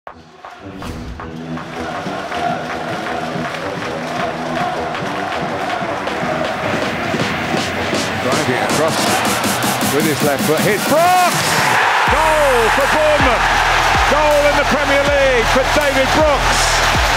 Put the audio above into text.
Driving across with his left foot. Here's Brooks! Goal for Bournemouth! Goal in the Premier League for David Brooks!